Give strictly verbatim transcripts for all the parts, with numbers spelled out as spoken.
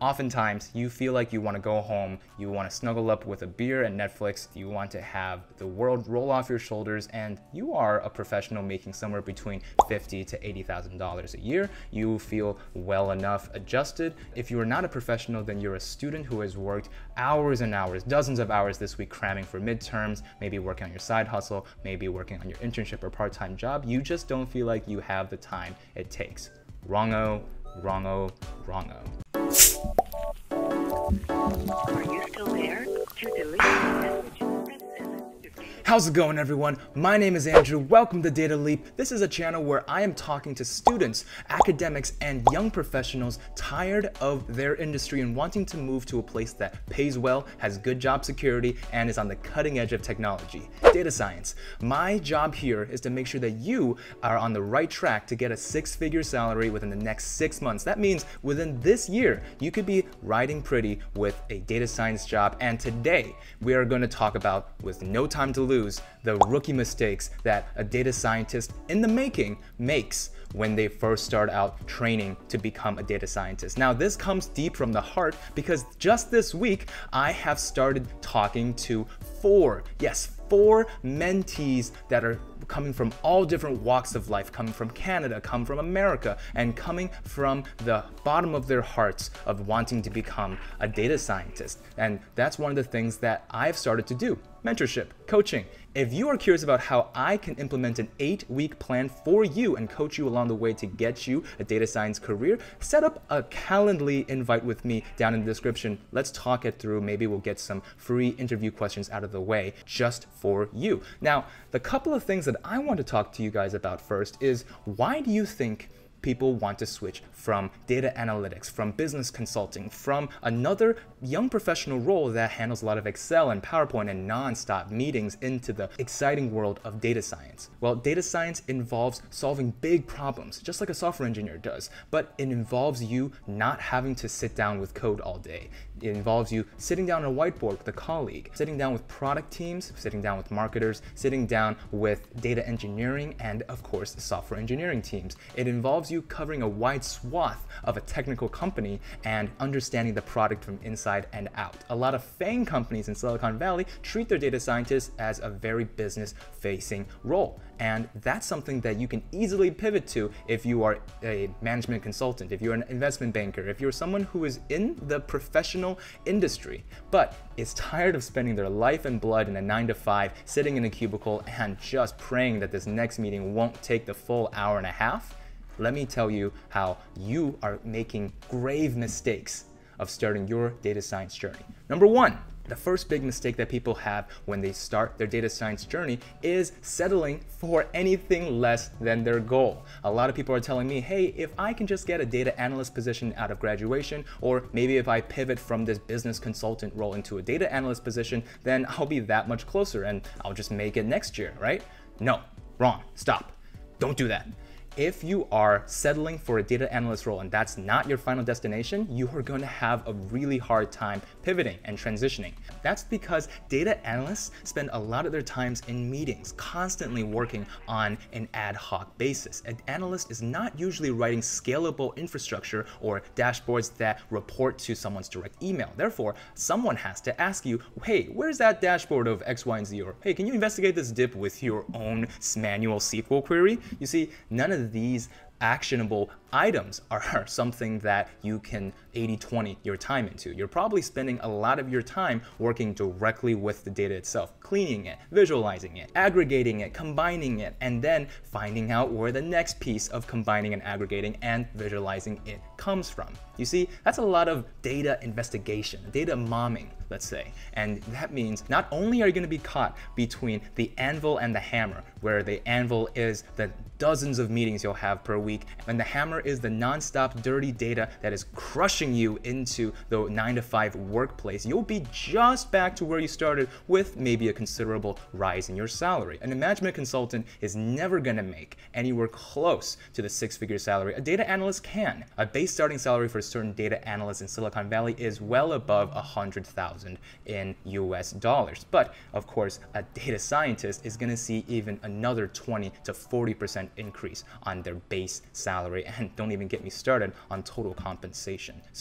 Oftentimes, you feel like you want to go home, you want to snuggle up with a beer and Netflix, you want to have the world roll off your shoulders, and you are a professional making somewhere between fifty thousand to eighty thousand dollars a year. You feel well enough adjusted. If you are not a professional, then you're a student who has worked hours and hours, dozens of hours this week cramming for midterms, maybe working on your side hustle, maybe working on your internship or part-time job. You just don't feel like you have the time it takes. Wrong-o, wrong-o, wrong-o. Are you still there? To delete the message, press seven. How's it going, everyone? My name is Andrew. Welcome to Data Leap. This is a channel where I am talking to students, academics, and young professionals tired of their industry and wanting to move to a place that pays well, has good job security, and is on the cutting edge of technology. Data science. My job here is to make sure that you are on the right track to get a six-figure salary within the next six months. That means within this year, you could be riding pretty with a data science job. And today, we are going to talk about, with no time to lose, the rookie mistakes that a data scientist in the making makes when they first start out training to become a data scientist. Now, this comes deep from the heart because just this week, I have started talking to four, yes, four mentees that are coming from all different walks of life, coming from Canada, come from America, and coming from the bottom of their hearts of wanting to become a data scientist. And that's one of the things that I've started to do. Mentorship, coaching. If you are curious about how I can implement an eight-week plan for you and coach you along the way to get you a data science career, set up a Calendly invite with me down in the description. Let's talk it through. Maybe we'll get some free interview questions out of the way just for you. Now, the couple of things that I want to talk to you guys about first is, why do you think people want to switch from data analytics, from business consulting, from another young professional role that handles a lot of Excel and PowerPoint and non-stop meetings into the exciting world of data science? Well, data science involves solving big problems, just like a software engineer does, but it involves you not having to sit down with code all day. It involves you sitting down on a whiteboard with a colleague, sitting down with product teams, sitting down with marketers, sitting down with data engineering, and of course, software engineering teams. It involves you covering a wide swath of a technical company and understanding the product from inside and out. A lot of FANG companies in Silicon Valley treat their data scientists as a very business-facing role. And that's something that you can easily pivot to if you are a management consultant, if you're an investment banker, if you're someone who is in the professional industry, but is tired of spending their life and blood in a nine to five, sitting in a cubicle and just praying that this next meeting won't take the full hour and a half. Let me tell you how you are making grave mistakes of starting your data science journey. Number one, the first big mistake that people have when they start their data science journey is settling for anything less than their goal. A lot of people are telling me, hey, if I can just get a data analyst position out of graduation, or maybe if I pivot from this business consultant role into a data analyst position, then I'll be that much closer and I'll just make it next year, right? No, wrong, stop, don't do that. If you are settling for a data analyst role and that's not your final destination, you are going to have a really hard time pivoting and transitioning. That's because data analysts spend a lot of their times in meetings, constantly working on an ad hoc basis. An analyst is not usually writing scalable infrastructure or dashboards that report to someone's direct email. Therefore, someone has to ask you, hey, where's that dashboard of X, Y, and Z? Or, hey, can you investigate this dip with your own manual S Q L query? You see, none of these actionable items are something that you can eighty twenty your time into. You're probably spending a lot of your time working directly with the data itself, cleaning it, visualizing it, aggregating it, combining it, and then finding out where the next piece of combining and aggregating and visualizing it comes from. You see, that's a lot of data investigation, data momming, let's say. And that means not only are you going to be caught between the anvil and the hammer, where the anvil is the dozens of meetings you'll have per week, and the hammer is the non-stop dirty data that is crushing you into the nine to five workplace. You'll be just back to where you started with maybe a considerable rise in your salary. An management consultant is never going to make anywhere close to the six-figure salary a data analyst can. A base starting salary for a certain data analyst in Silicon Valley is well above one hundred thousand in U S dollars. But of course, a data scientist is going to see even another twenty to forty percent increase on their base salary, and don't even get me started on total compensation. So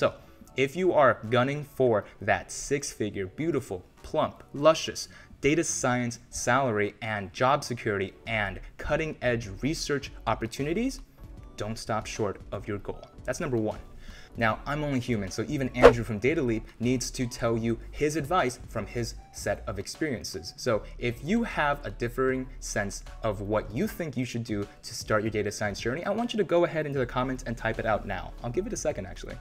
If you are gunning for that six-figure, beautiful, plump, luscious data science salary and job security and cutting-edge research opportunities, don't stop short of your goal. That's number one. Now, I'm only human, so even Andrew from Data Leap needs to tell you his advice from his set of experiences. So if you have a differing sense of what you think you should do to start your data science journey, I want you to go ahead into the comments and type it out now. I'll give it a second, actually.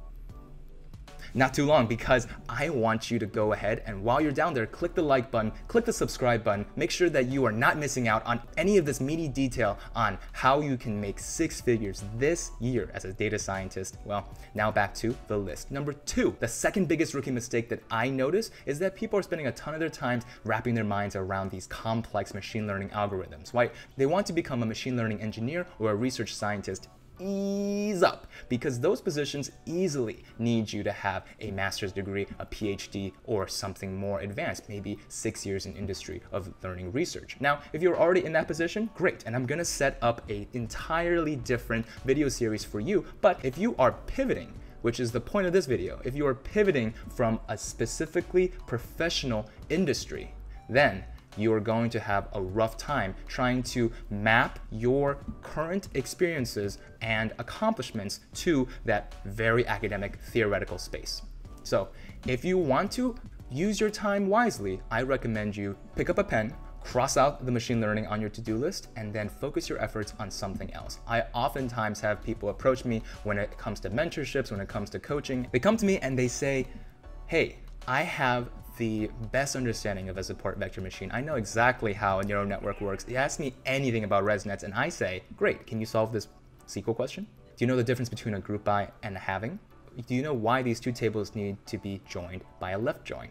Not too long, because I want you to go ahead and while you're down there, click the like button, click the subscribe button, make sure that you are not missing out on any of this meaty detail on how you can make six figures this year as a data scientist. Well, now back to the list. Number two, the second biggest rookie mistake that I notice is that people are spending a ton of their time wrapping their minds around these complex machine learning algorithms, right? They want to become a machine learning engineer or a research scientist. Ease up, because those positions easily need you to have a master's degree, a PhD, or something more advanced, maybe six years in industry of learning research. Now, if you're already in that position, great, and I'm gonna set up an entirely different video series for you. But if you are pivoting, which is the point of this video, if you are pivoting from a specifically professional industry, then you are going to have a rough time trying to map your current experiences and accomplishments to that very academic theoretical space. So if you want to use your time wisely, I recommend you pick up a pen, cross out the machine learning on your to-do list, and then focus your efforts on something else. I oftentimes have people approach me when it comes to mentorships, when it comes to coaching. They come to me and they say, hey, I have the best understanding of a support vector machine. I know exactly how a neural network works. They ask me anything about ResNets and I say, great, can you solve this S Q L question? Do you know the difference between a group by and a halving? Do you know why these two tables need to be joined by a left join?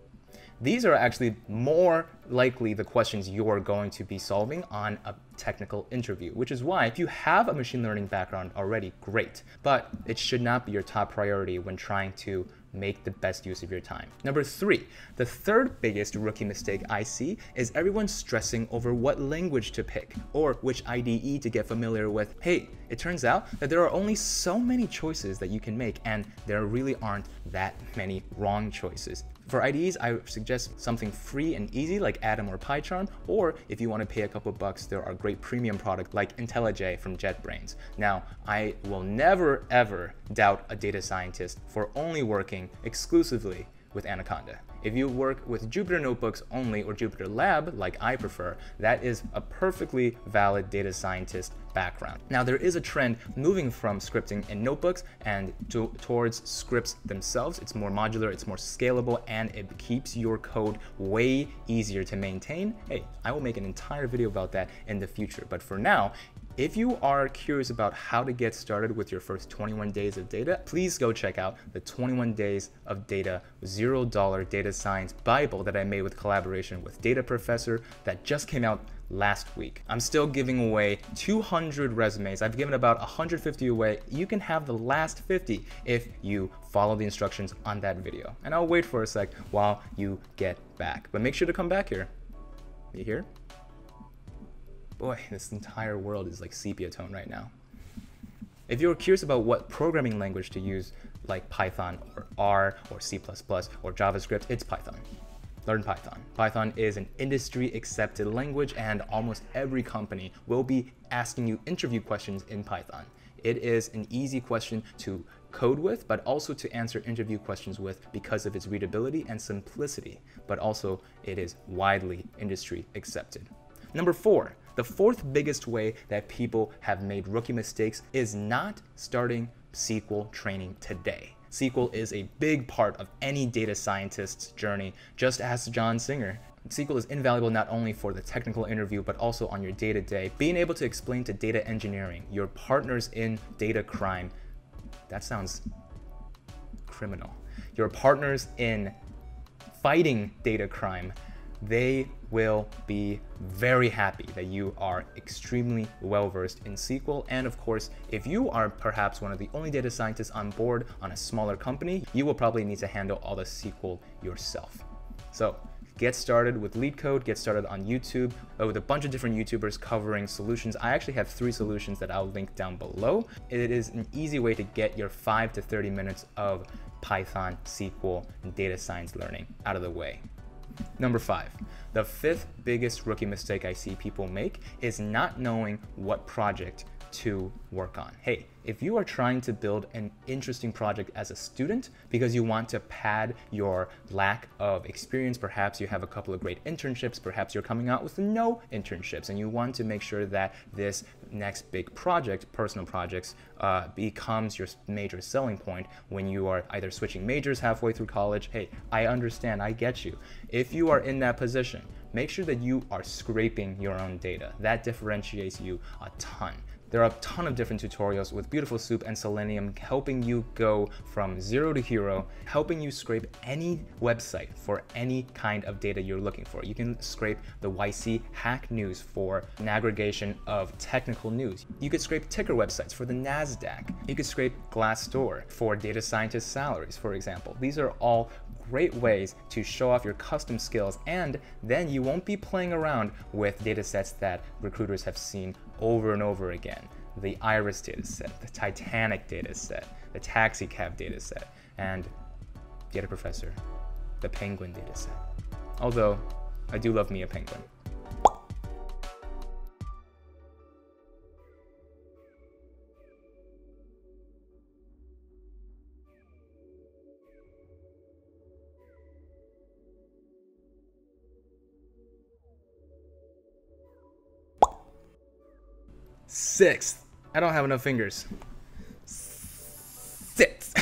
These are actually more likely the questions you're going to be solving on a technical interview, which is why if you have a machine learning background already, great, but it should not be your top priority when trying to make the best use of your time. Number three, the third biggest rookie mistake I see is everyone stressing over what language to pick or which I D E to get familiar with. Hey, it turns out that there are only so many choices that you can make, and there really aren't that many wrong choices. For I D Es, I suggest something free and easy like Atom or PyCharm, or if you want to pay a couple bucks, there are great premium products like IntelliJ from JetBrains. Now, I will never ever doubt a data scientist for only working exclusively with Anaconda. If you work with Jupyter Notebooks only or Jupyter Lab, like I prefer, that is a perfectly valid data scientist background. Now, there is a trend moving from scripting in notebooks and to, towards scripts themselves. It's more modular, it's more scalable, and it keeps your code way easier to maintain. Hey, I will make an entire video about that in the future. But for now, if you are curious about how to get started with your first twenty-one days of data, please go check out the twenty-one days of data zero dollar data science Bible that I made with collaboration with Data Professor that just came out last week. I'm still giving away two hundred resumes. I've given about one hundred fifty away. You can have the last fifty if you follow the instructions on that video. And I'll wait for a sec while you get back. But make sure to come back here. You here? Boy, this entire world is like sepia tone right now. If you're curious about what programming language to use, like Python or R or C plus plus or JavaScript, it's Python. Learn Python. Python is an industry accepted language, and almost every company will be asking you interview questions in Python. It is an easy question to code with, but also to answer interview questions with because of its readability and simplicity, but also it is widely industry accepted. Number four, the fourth biggest way that people have made rookie mistakes is not starting S Q L training today. S Q L is a big part of any data scientist's journey. Just ask John Singer. S Q L is invaluable not only for the technical interview, but also on your day-to-day. Being able to explain to data engineering, your partners in data crime, that sounds criminal. Your partners in fighting data crime, they will be very happy that you are extremely well-versed in S Q L. And of course, if you are perhaps one of the only data scientists on board on a smaller company, you will probably need to handle all the S Q L yourself. So get started with LeetCode, get started on YouTube uh, with a bunch of different YouTubers covering solutions. I actually have three solutions that I'll link down below. It is an easy way to get your five to thirty minutes of Python, S Q L, and data science learning out of the way. Number five, the fifth biggest rookie mistake I see people make is not knowing what project to work on. Hey, if you are trying to build an interesting project as a student because you want to pad your lack of experience, perhaps you have a couple of great internships, perhaps you're coming out with no internships, and you want to make sure that this next big project, personal projects, uh, becomes your major selling point when you are either switching majors halfway through college. Hey, I understand, I get you. If you are in that position, make sure that you are scraping your own data. That differentiates you a ton. There are a ton of different tutorials with Beautiful Soup and Selenium helping you go from zero to hero, helping you scrape any website for any kind of data you're looking for. You can scrape the Y C Hack News for an aggregation of technical news. You could scrape ticker websites for the NASDAQ. You could scrape Glassdoor for data scientist salaries, for example. These are all great ways to show off your custom skills, and then you won't be playing around with data sets that recruiters have seen over and over again. The Iris dataset, the Titanic dataset, the Taxicab dataset, and Data Professor, the Penguin dataset. Although, I do love me a penguin. Sixth, I don't have enough fingers. Sixth.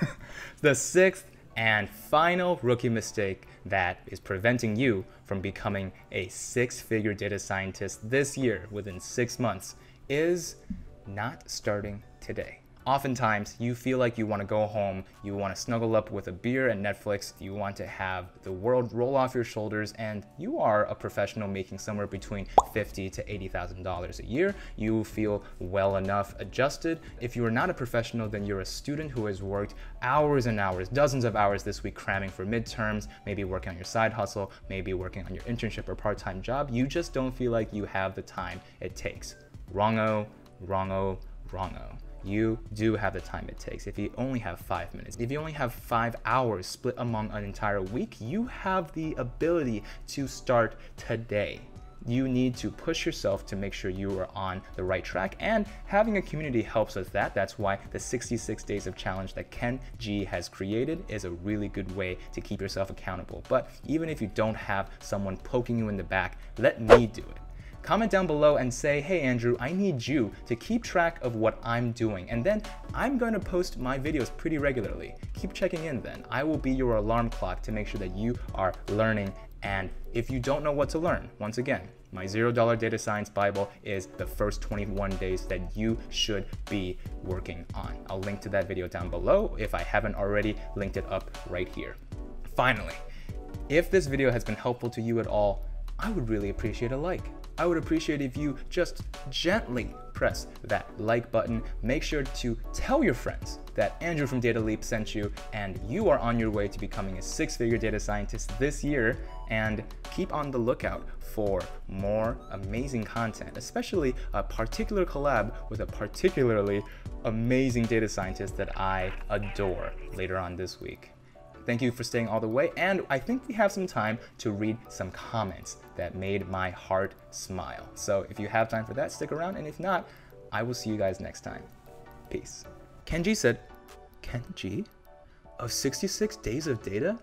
The sixth and final rookie mistake that is preventing you from becoming a six-figure data scientist this year within six months is not starting today. Oftentimes, you feel like you want to go home, you want to snuggle up with a beer and Netflix, you want to have the world roll off your shoulders, and you are a professional making somewhere between fifty thousand to eighty thousand dollars a year. You feel well enough adjusted. If you are not a professional, then you're a student who has worked hours and hours, dozens of hours this week cramming for midterms, maybe working on your side hustle, maybe working on your internship or part-time job. You just don't feel like you have the time it takes. Wrong-o, wrong-o, wrong-o. You do have the time it takes. If you only have five minutes, if you only have five hours split among an entire week, you have the ability to start today. You need to push yourself to make sure you are on the right track, and having a community helps with that. That's why the sixty-six days of challenge that Ken G has created is a really good way to keep yourself accountable. But even if you don't have someone poking you in the back, let me do it. Comment down below and say, hey Andrew, I need you to keep track of what I'm doing, and then I'm going to post my videos pretty regularly. Keep checking in then. I will be your alarm clock to make sure that you are learning, and if you don't know what to learn, once again, my zero dollar Data Science Bible is the first twenty-one days that you should be working on. I'll link to that video down below if I haven't already linked it up right here. Finally, if this video has been helpful to you at all, I would really appreciate a like. I would appreciate if you just gently press that like button. Make sure to tell your friends that Andrew from Data Leap sent you, and you are on your way to becoming a six-figure data scientist this year. And keep on the lookout for more amazing content, especially a particular collab with a particularly amazing data scientist that I adore later on this week. Thank you for staying all the way, and I think we have some time to read some comments that made my heart smile. So if you have time for that, stick around, and if not, I will see you guys next time. Peace. Kenji said, Kenji? Of sixty-six days of data?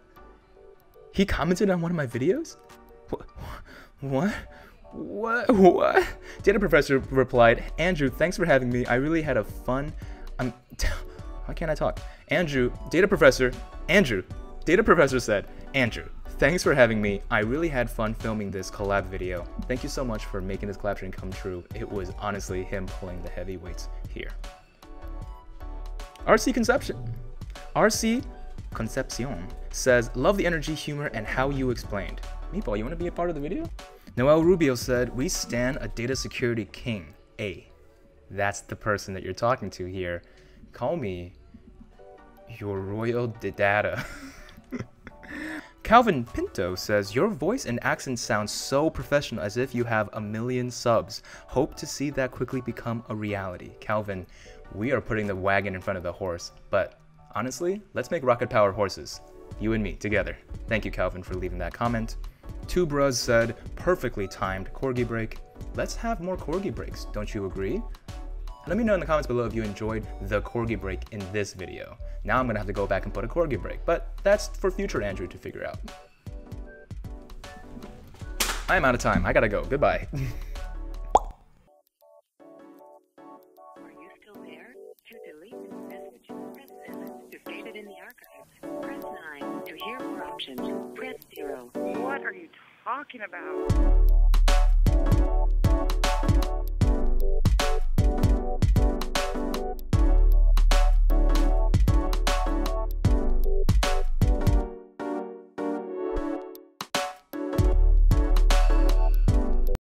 He commented on one of my videos? What? What? What? What? Data Professor replied, Andrew, thanks for having me. I really had a fun... I'm... Why can't I talk? Andrew, Data Professor, Andrew, Data Professor said, Andrew, thanks for having me. I really had fun filming this collab video. Thank you so much for making this collab dream come true. It was honestly him pulling the heavyweights here. R C Conception. R C Concepcion says, love the energy, humor, and how you explained. Meatball, you want to be a part of the video? Noel Rubio said, we stand a data security king. A. That's the person that you're talking to here. Call me your royal data. Calvin Pinto says, your voice and accent sounds so professional, as if you have a million subs. Hope to see that quickly become a reality. Calvin, we are putting the wagon in front of the horse, but honestly, let's make rocket power horses. You and me, together. Thank you, Calvin, for leaving that comment. Two Bros said, perfectly timed corgi break. Let's have more corgi breaks, don't you agree? Let me know in the comments below if you enjoyed the corgi break in this video. Now I'm gonna have to go back and put a corgi break, but that's for future Andrew to figure out. I am out of time, I gotta go, goodbye. Are you still there? To delete this message, press seven. To save it in the archives, press nine. To hear more options, press zero. What are you talking about?